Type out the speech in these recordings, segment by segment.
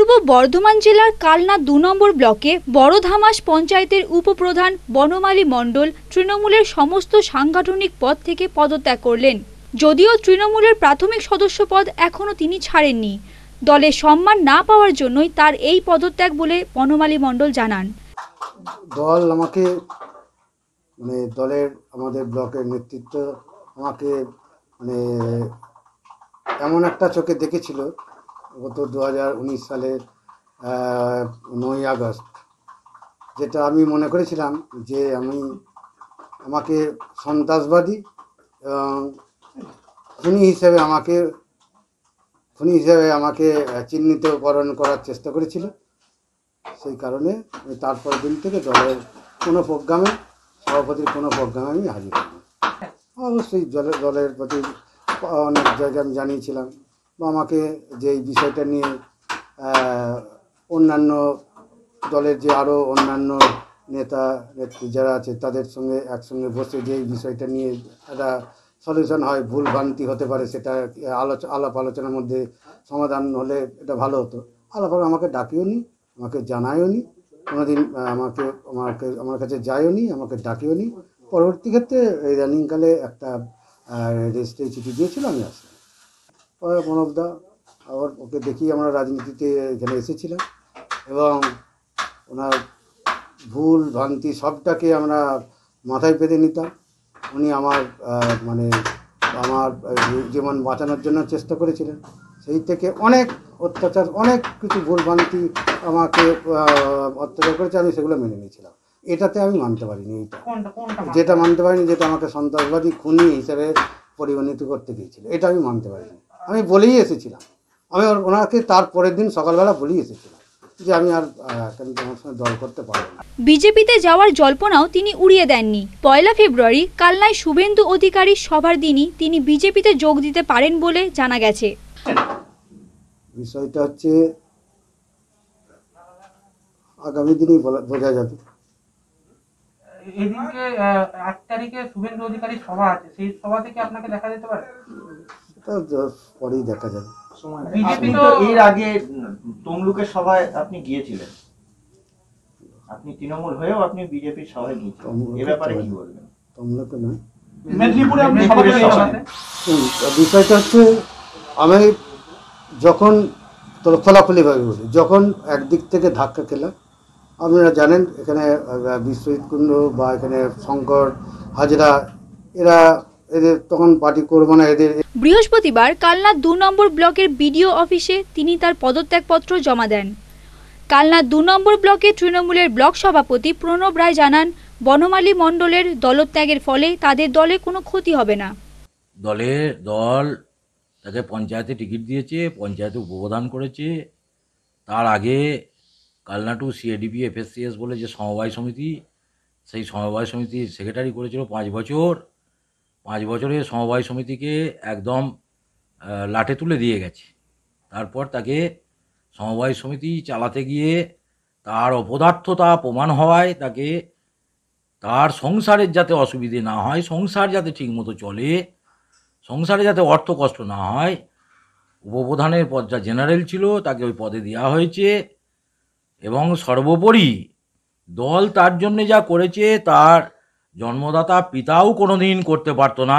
পূর্ব বর্ধমান জেলার কালনা ২ নম্বর ব্লকে বড়ধামাস পঞ্চায়েতের উপপ্রধান বনমালী মণ্ডল তৃণমূলের সমস্ত সাংগঠনিক পদ থেকে পদত্যাগ করলেন। যদিও তৃণমূলের প্রাথমিক সদস্য পদ এখনও তিনি ছাড়েননি। দলের সম্মান না পাওয়ার জন্যই তার এই পদত্যাগ বলে বনমালী মণ্ডল জানান। দল আমাকে দলের আমাদের ব্লকের নেতৃত্ব আমাকে এমন একটা চোখে দেখেছিল গত 2019 সালের 9ই আগস্ট, যেটা আমি মনে করেছিলাম যে আমাকে সন্ত্রাসবাদী এবং খুনি হিসেবে আমাকে চিহ্নিতকরণ করার চেষ্টা করেছিল। সেই কারণে আমি তারপর দিন থেকে দলের কোনো প্রোগ্রামে, সভাপতির কোনো প্রোগ্রামে আমি হাজির হইনি। অবশ্যই দলের প্রতি অনেক জায়গায় আমি জানিয়েছিলাম, বা আমাকে যে এই বিষয়টা নিয়ে অন্যান্য দলের যে আরও অন্যান্য নেতা নেত্রী যারা আছে তাদের সঙ্গে একসঙ্গে বসে যে এই বিষয়টা নিয়ে একটা সলিউশন হয়, ভুল ভ্রান্তি হতে পারে, সেটা আলাপ আলোচনার মধ্যে সমাধান হলে এটা ভালো হতো। আমাকে ডাকিও নি, আমাকে জানায়ও নি, কোনোদিন আমার কাছে যায়ও নি, আমাকে ডাকিও নি। পরবর্তী ক্ষেত্রে এই রানিংকালে একটা রেজিস্ট্রি চিঠি দিয়েছিল, আমি আসি। পরে মনোবদা আবার ওকে দেখি আমরা রাজনীতিতে এখানে এসেছিলাম এবং ওনার ভুল ভ্রান্তি সবটাকে আমরা মাথায় পেতে নিতাম। উনি আমার জীবন বাঁচানোর জন্য চেষ্টা করেছিলেন। সেই থেকে অনেক অত্যাচার, অনেক কিছু ভুল ভ্রান্তি আমাকে অত্যাচার করেছে, আমি সেগুলো মেনে নিয়েছিলাম। এটাতে আমি মানতে পারিনি। যেটা মানতে পারিনি, যেটা আমাকে সন্ত্রাসবাদী খুনি হিসেবে পরিগণিত করতে গিয়েছিল, এটা আমি মানতে পারিনি। আমি বলেই এসেছিলাম, আমি ওনাকে তার পরের দিন সকালবেলা বলেই এসেছিলাম যে আমি আর তোমার সঙ্গে দল করতে পারবো না। বিজেপিতে যাওয়ার জল্পনাও তিনি উড়িয়ে দেননি। 1 ফেব্রুয়ারি কালনায় শুভেন্দু অধিকারীর সভার দিনই তিনি বিজেপিতে যোগ দিতে পারেন বলে জানা গেছে। বিষয়টা হচ্ছে আগামী দিনেই বোঝা যাবে। এদিনকে 8 তারিখে শুভেন্দু অধিকারীর সভা আছে, সেই সভা থেকে আপনাকে দেখা যেতে পারে? সেটা পরেই দেখা যাবে। আপনি তো এর আগে তমলুকের সভায় আপনি গিয়েছিলেন, আপনি তৃণমূল হয়েও আপনি বিজেপির সভায় গিয়েছিলেন, এ ব্যাপারে কি বলবেন? তমলুকে নয়, মেদিনীপুরে আপনি বিষয়টা হচ্ছে আমি যখন খোলাখুলিভাবে বলি, যখন একদিক থেকে ধাক্কা খেলাম, আপনারা জানেন এখানে বিশ্বজিৎ কুণ্ডু বা এখানে শঙ্কর হাজরা এদের তখন পার্টি করবো না এদের। বৃহস্পতিবার কালনা 2 নম্বর ব্লকের বিডিও অফিসে তিনি তার পদত্যাগপত্র জমা দেন। কালনা 2 নম্বর ব্লকে তৃণমূলের ব্লক সভাপতি প্রণব রায় জানান, বনমালী মণ্ডলের দলত্যাগের ফলে তাদের দলে কোনো ক্ষতি হবে না। দল তাকে পঞ্চায়েতে টিকিট দিয়েছে, পঞ্চায়েতে উপপ্রধান করেছে। তার আগে কালনা টু সিএডিপি FSCS বলে যে সমবায় সমিতি, সেই সমবায় সমিতির সেক্রেটারি করেছিল 5 বছর। 5 বছরে সমবায় সমিতিকে একদম লাটে তুলে দিয়ে গেছে। তারপর তাকে সমবায় সমিতি চালাতে গিয়ে তার অপদার্থতা প্রমাণ হওয়ায় তাকে তার সংসারের যাতে অসুবিধে না হয়, সংসার যাতে ঠিকমতো চলে, সংসারে যাতে অর্থ কষ্ট না হয়, উপপ্রধানের পদটা জেনারেল ছিল, তাকে ওই পদে দেওয়া হয়েছে। এবং সর্বোপরি দল তার জন্য যা করেছে তার জন্মদাতা পিতাও কোনো দিন করতে পারতো না।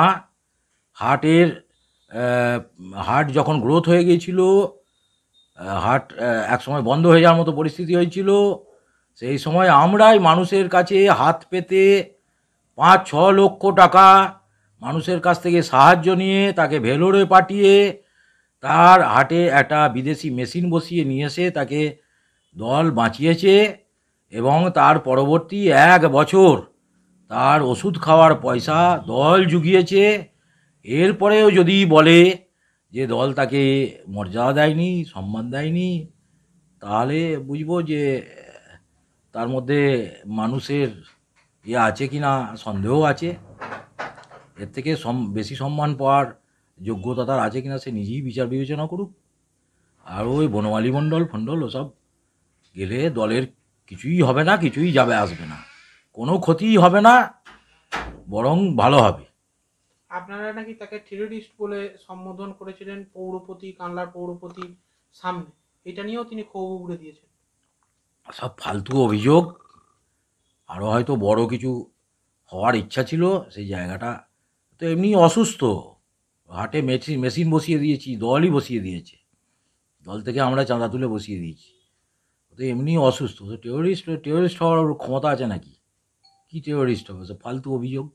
হার্ট যখন গ্রোথ হয়ে গিয়েছিল, হার্ট একসময় বন্ধ হয়ে যাওয়ার মতো পরিস্থিতি হয়েছিল, সেই সময় আমরাই মানুষের কাছে হাত পেতে 5-6 লক্ষ টাকা মানুষের কাছ থেকে সাহায্য নিয়ে তাকে ভেলোরে পাঠিয়ে তার হার্টে একটা বিদেশি মেশিন বসিয়ে নিয়ে এসে তাকে দল বাঁচিয়েছে। এবং তার পরবর্তী 1 বছর তার ওষুধ খাওয়ার পয়সা দল জুগিয়েছে। এরপরেও যদি বলে যে দল তাকে মর্যাদা দেয়নি, সম্মান দেয়নি, তাহলে বুঝবো যে তার মধ্যে মানুষের আছে কি না সন্দেহ আছে। এর থেকে বেশি সম্মান পাওয়ার যোগ্যতা তার আছে কিনা সে নিজেই বিচার বিবেচনা করুক। আর ওই বনমালী মণ্ডল ওসব গেলে দলের কিছুই হবে না, কিছুই যাবে আসবে না, কোনো ক্ষতিই হবে না, বরং ভালো হবে। আপনারা নাকি তাকে টেররিস্ট বলে সম্বোধন করেছিলেন কানলার পৌরপতির সামনে, এটা নিয়েও তিনি ক্ষোভ উগড়ে দিয়েছেন। সব ফালতু অভিযোগ। আরও হয়তো বড় কিছু হওয়ার ইচ্ছা ছিল, সেই জায়গাটা তো এমনি অসুস্থ। হাটে মেশিন বসিয়ে দিয়েছি, দলই বসিয়ে দিয়েছে, দল থেকে আমরা চাঁদা তুলে বসিয়ে দিয়েছি। তো এমনি অসুস্থ, তো টেরোরিস্ট হওয়ার ওর ক্ষমতা আছে নাকি? কি টেরোরিস্ট হবে? সব ফালতু অভিযোগ।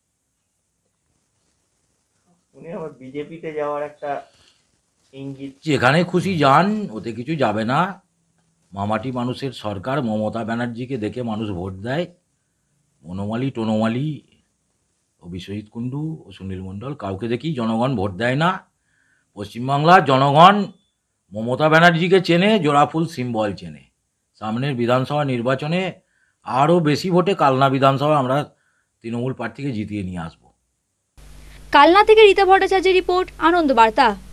উনি আবার বিজেপিতে যাওয়ার একটা ইঙ্গিত। যেখানে খুশি যান, ওতে কিছু যাবে না। মামাটি মানুষের সরকার, মমতা ব্যানার্জিকে দেখে মানুষ ভোট দেয়। বনমালী টনমালী ও বিশ্বজিৎ কুণ্ডু ও সুনীল মণ্ডল কাউকে দেখি জনগণ ভোট দেয় না। পশ্চিমবাংলার জনগণ মমতা ব্যানার্জিকে চেনে, জোড়াফুল সিম্বল চেনে। সামনের বিধানসভা নির্বাচনে আরও বেশি ভোটে কালনা বিধানসভা আমরা তৃণমূল প্রার্থীকে জিতিয়ে নিয়ে আসবো। কালনা থেকে রীতা ভট্টাচার্যের রিপোর্ট, আনন্দ বার্তা।